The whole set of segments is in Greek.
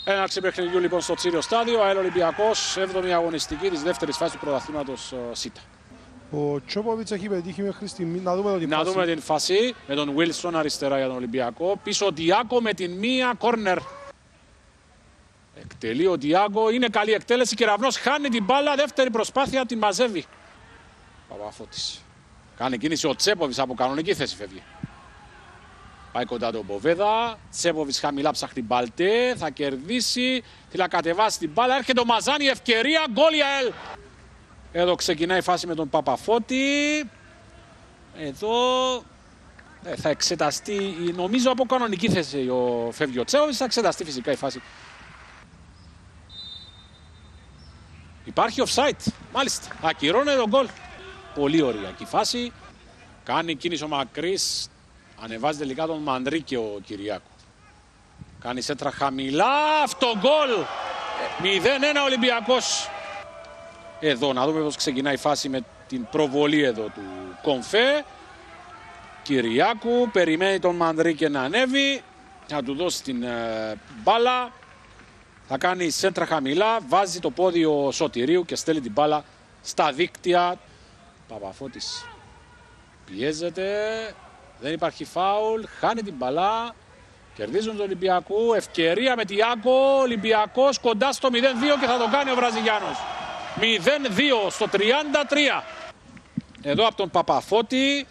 Έναρξη παιχνιδιού λοιπόν στο Τσίριο στάδιο. ΑΕΛ Ολυμπιακός, 7η αγωνιστική της δεύτερης φάσης του πρωταθλήματος ΣΥΤΑ. Ο Τσόποβιτς έχει πετύχει μέχρι στιγμή. Να δούμε την φάση με τον Wilson αριστερά για τον Ολυμπιακό. Πίσω ο Διάκο με την μία κόρνερ. Εκτελεί ο Διάκο, είναι καλή εκτέλεση. Κεραυνός χάνει την μπάλα. Δεύτερη προσπάθεια, την μαζεύει. Παπαφώτης. Κάνει κίνηση ο Τσέποβιτς, από κανονική θέση φεύγει. Πάει κοντά τον Μποβέδα. Τσέποβιτς χαμηλά ψάχνει Μπαλτέ. Θα κερδίσει. Θέλει να κατεβάσει την μπάλα. Έρχεται ο Μαζάνη. Ευκαιρία. Γκολ για ΑΕΛ. Εδώ ξεκινάει η φάση με τον Παπαφώτη. Εδώ θα εξεταστεί. Νομίζω από κανονική θέση φεύγει ο Τσέποβιτς. Θα εξεταστεί φυσικά η φάση. Υπάρχει offside. Μάλιστα. Ακυρώνει τον γκολ. Πολύ ωριακή φάση. Κάνει κίνηση ο Μακρύς. Ανεβάζει τελικά τον Μανδρίκη ο Κυριάκου. Κάνει σέντρα χαμηλά. Αυτό γκολ. 0-1 Ολυμπιακός. Εδώ να δούμε πώς ξεκινάει η φάση με την προβολή εδώ του Κομφέ. Κυριάκου. Περιμένει τον Μανδρίκη να ανέβει. Θα του δώσει την μπάλα. Θα κάνει σέντρα χαμηλά. Βάζει το πόδι ο Σωτηρίου και στέλνει την μπάλα στα δίκτυα. Παπαφώτης πιέζεται. Δεν υπάρχει φάουλ, χάνει την μπαλά. Κερδίζουν τον Ολυμπιακό. Ευκαιρία με Τιάκο. Ολυμπιακός κοντά στο 0-2 και θα το κάνει ο Βραζιλιάνος. 0-2 στο 33. Εδώ από τον Παπαφώτη.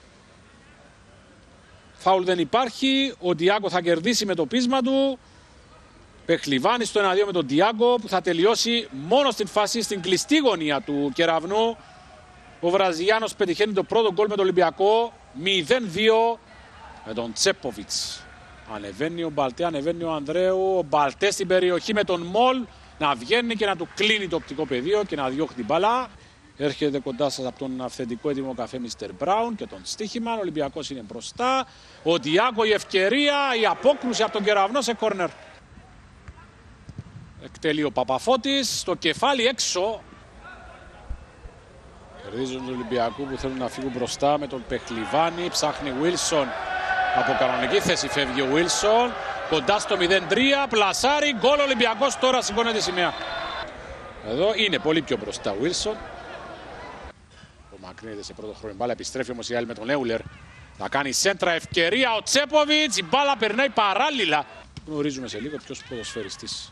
Φάουλ δεν υπάρχει. Ο Τιάκο θα κερδίσει με το πείσμα του. Πεχλιβάνει στο 1-2 με τον Τιάκο που θα τελειώσει μόνο στην φάση στην κλειστή γωνία του Κεραυνού. Ο Βραζιλιάνος πετυχαίνει το πρώτο γκολ με τον Ολυμπιακό. 0-2 με τον Τσέποβιτς. Ανεβαίνει ο Μπαλτέ, ανεβαίνει ο Ανδρέου. Ο Μπαλτέ στην περιοχή με τον Μολ να βγαίνει και να του κλείνει το οπτικό πεδίο και να διώχνει την μπάλα. Έρχεται κοντά σας από τον αυθεντικό έτοιμο καφέ Mr. Brown και τον στοίχημα. Ο Ολυμπιακός είναι μπροστά. Ο Διάκο η ευκαιρία, η απόκρουση από τον Κεραυνό σε κόρνερ. Εκτελεί ο Παπαφώτης, στο κεφάλι έξω. Κερδίζουν τον Ολυμπιακό που θέλουν να φύγουν μπροστά με τον Πεχλιβάνη. Ψάχνει Wilson. Από κανονική θέση φεύγει ο Wilson. Κοντά στο 0-3. Πλασάρι. Γκολ Ολυμπιακός. Τώρα σηκώνεται σημαία. Εδώ είναι πολύ πιο μπροστά ο Wilson. Απομακρύνεται σε πρώτο χρόνο μπάλα. Επιστρέφει όμως η άλλη με τον Έουλερ. Θα κάνει σέντρα ευκαιρία ο Τσέποβιτς. Η μπάλα περνάει παράλληλα. Γνωρίζουμε σε λίγο ποιος ποδοσφαιριστής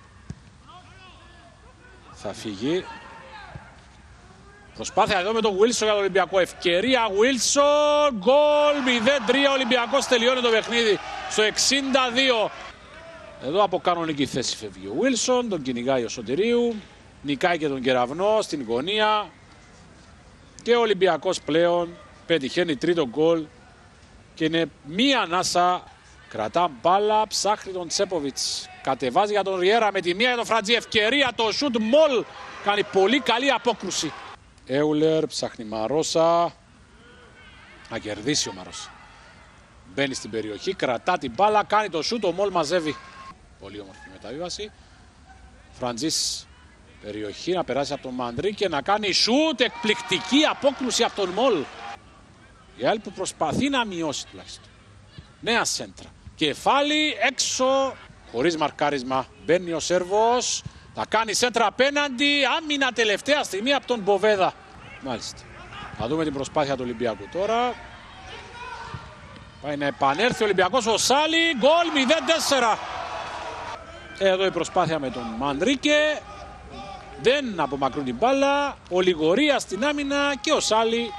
θα φύγει. Προσπάθεια εδώ με τον Wilson για τον Ολυμπιακό. Ευκαιρία Wilson. Γκολ 0-3. Ολυμπιακός τελειώνει το παιχνίδι στο 62. Εδώ από κανονική θέση φεύγει ο Wilson. Τον κυνηγάει ο Σωτηρίου. Νικάει και τον Κεραυνό στην γωνία. Και ο Ολυμπιακός πλέον πετυχαίνει τρίτο γκολ. Και είναι μία ανάσα. Κρατά μπάλα. Ψάχνει τον Τσέποβιτς. Κατεβάζει για τον Ριέρα με τη μία για τον Φραντζή. Ευκαιρία το σουτ. Μολ κάνει πολύ καλή απόκρουση. Έουλερ, ψάχνει Μαρόσα. Να κερδίσει ο Μαρόσα. Μπαίνει στην περιοχή, κρατά την μπάλα, κάνει το σούτ, ο Μολ μαζεύει. Πολύ όμορφη μεταβίβαση. Φραντζής περιοχή, να περάσει από τον Μανδρή και να κάνει σούτ. Εκπληκτική απόκρουση από τον Μολ. Η ΑΕΛ που προσπαθεί να μειώσει τουλάχιστον. Νέα σέντρα. Κεφάλι έξω, χωρίς μαρκάρισμα. Μπαίνει ο Σέρβος. Θα κάνει σέντρα απέναντι, άμυνα τελευταία στιγμή από τον Μποβέδα. Μάλιστα. Θα δούμε την προσπάθεια του Ολυμπιακού τώρα. Πάει να επανέλθει ο Ολυμπιακός, ο Σάλι, γκολ 0-4. Εδώ η προσπάθεια με τον Μανδρίκε. Δεν απομακρούν την μπάλα. Ο Λιγορία στην άμυνα και ο Σάλι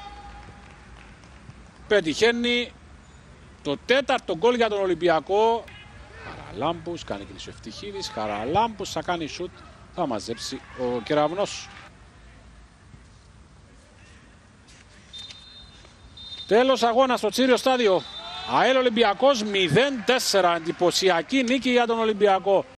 πετυχαίνει το τέταρτο γκολ για τον Ολυμπιακό. Χαραλάμπους, κάνει κίνηση ο Ευτυχίδης. Χαραλάμπους θα κάνει σουτ. Θα μαζέψει ο Κεραυνός. Τέλος αγώνα στο Τσίριο στάδιο. ΑΕΛ Ολυμπιακός 0-4. Εντυπωσιακή νίκη για τον Ολυμπιακό.